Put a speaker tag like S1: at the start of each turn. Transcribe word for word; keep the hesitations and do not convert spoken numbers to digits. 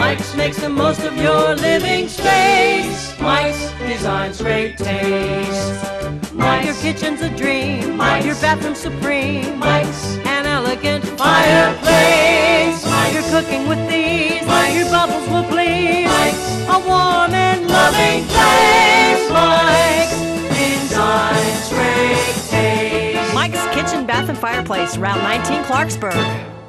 S1: Mike's makes the most of your living space. Mike's designs great taste. Mike's, your kitchen's a dream. Mike's, your bathroom's supreme. Mike's, an elegant fireplace. Mike's, you're cooking with these. Mike's, your bubbles will please. Mike's, a warm and loving place. Mike's designs great taste.
S2: Mike's Kitchen, Bath and Fireplace, Route nineteen, Clarksburg.